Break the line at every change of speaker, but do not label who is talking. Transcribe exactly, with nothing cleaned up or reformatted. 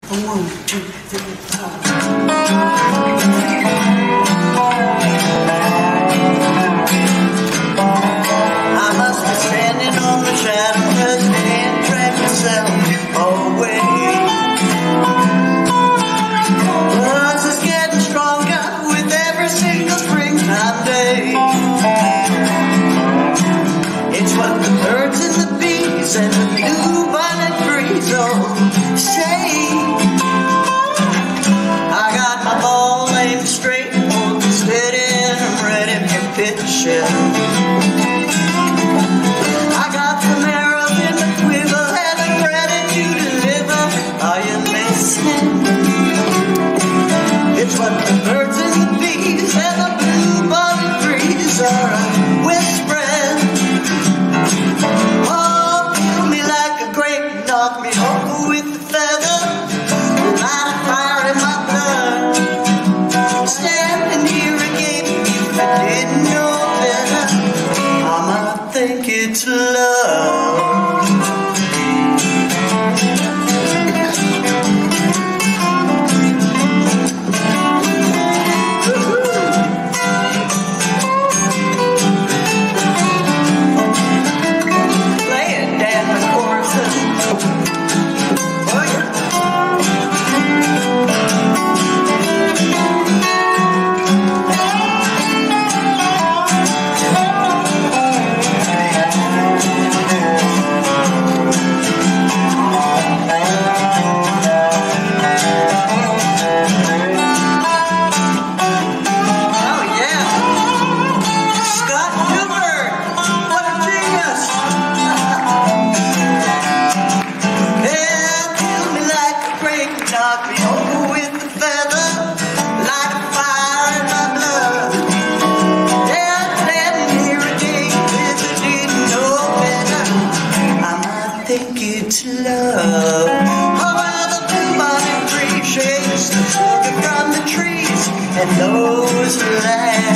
One, two, three, four. I must be standing on the shadow, cause I can't drag myself away. Buzz is getting stronger with every single springtime day. It's what the birds and the bees and the blue bonnet breeze all say. I got my ball aimed straight, hold it steady, and I'm ready for pitching. I got some arrows in the quiver and I'm ready to deliver. Are you listening? It's what the birds and the bees and the blue bonnet breeze are whispering. Oh, feel me like a grape, knock me over with the feather, light a fire in my blood. Standing here again, if I didn't know better, I might think it's love. Knock me over with the feather, like a fire in my blood. Yeah, I'm standing here again, if I didn't know better, I might think it's love. Oh, well, the blue bonnet tree shakes the sugar from the trees, and those who laugh